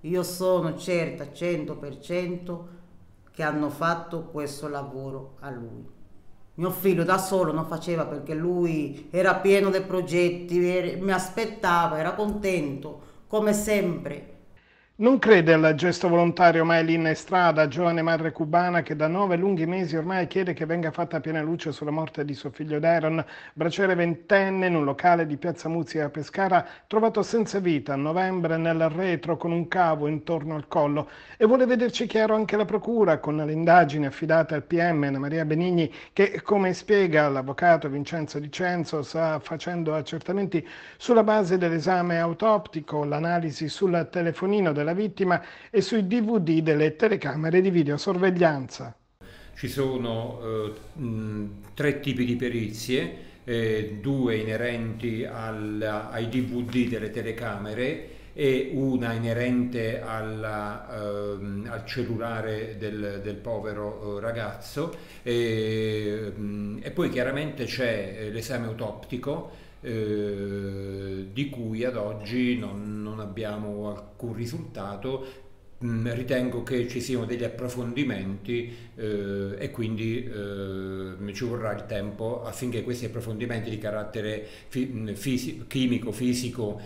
io sono certa 100% che hanno fatto questo lavoro a lui. Mio figlio da solo non faceva perché lui era pieno di progetti, mi aspettava, era contento, come sempre. Non crede al gesto volontario Maylin Estrada, giovane madre cubana che da 9 lunghi mesi ormai chiede che venga fatta piena luce sulla morte di suo figlio Dairon, braciere ventenne in un locale di Piazza Muzzi a Pescara, trovato senza vita a novembre nel retro con un cavo intorno al collo. E vuole vederci chiaro anche la procura con le indagini affidate al PM Anna Maria Benigni che, come spiega l'avvocato Vincenzo Di Cenzo, sta facendo accertamenti sulla base dell'esame autoptico, l'analisi sul telefonino della vittima e sui DVD delle telecamere di videosorveglianza. Ci sono tre tipi di perizie, due inerenti ai DVD delle telecamere e una inerente al cellulare del povero ragazzo e poi chiaramente c'è l'esame autoptico di cui ad oggi non abbiamo alcun risultato. Ritengo che ci siano degli approfondimenti e quindi ci vorrà il tempo affinché questi approfondimenti di carattere chimico, fisico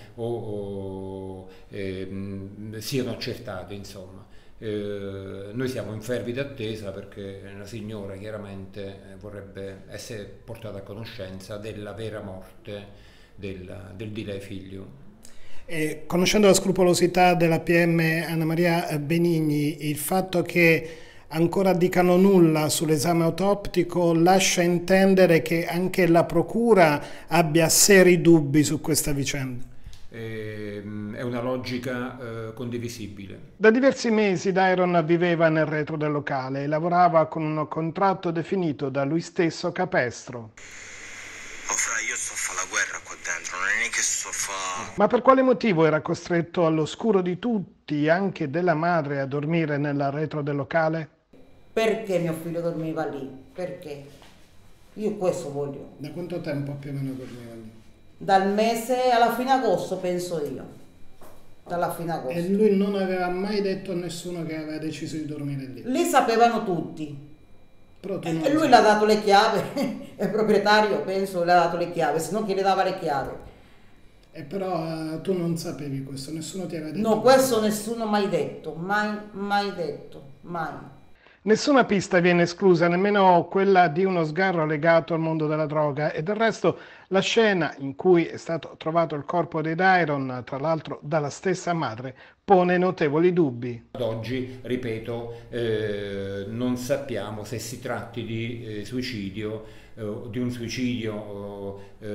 siano accertati, insomma. Noi siamo in fervida attesa perché la signora chiaramente vorrebbe essere portata a conoscenza della vera morte del di lei figlio. Conoscendo la scrupolosità della PM Anna Maria Benigni, il fatto che ancora dicano nulla sull'esame autoptico lascia intendere che anche la procura abbia seri dubbi su questa vicenda. È una logica condivisibile. Da diversi mesi Dairon viveva nel retro del locale e lavorava con un contratto definito da lui stesso capestro. Io sto a fare la guerra qua dentro, non è che sto a fare... Ma per quale motivo era costretto all'oscuro di tutti, anche della madre, a dormire nel retro del locale? Perché mio figlio dormiva lì? Perché? Io questo voglio. Da quanto tempo più o meno dormiva lì? Dal mese alla fine agosto, penso io. Dalla fine agosto. E lui non aveva mai detto a nessuno che aveva deciso di dormire lì? Lì sapevano tutti. E lui non le ha dato le chiavi, il proprietario penso le ha dato le chiavi, se no chi le dava le chiavi? E però tu non sapevi questo, nessuno ti aveva detto? No, questo nessuno mai detto, mai detto, mai. Nessuna pista viene esclusa, nemmeno quella di uno sgarro legato al mondo della droga e del resto la scena in cui è stato trovato il corpo di Dairon, tra l'altro dalla stessa madre, pone notevoli dubbi. Ad oggi, ripeto, non sappiamo se si tratti di suicidio, di un suicidio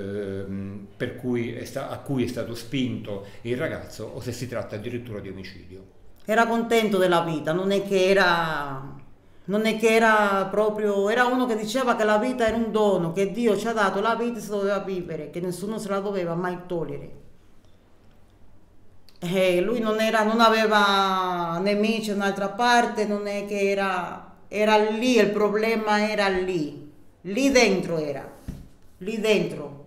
a cui è stato spinto il ragazzo o se si tratta addirittura di omicidio. Era contento della vita, non è che era proprio, era uno che diceva che la vita era un dono, che Dio ci ha dato la vita e si doveva vivere, che nessuno se la doveva mai togliere. E lui non aveva nemici da un'altra parte, non è che era lì, il problema era lì dentro era, lì dentro.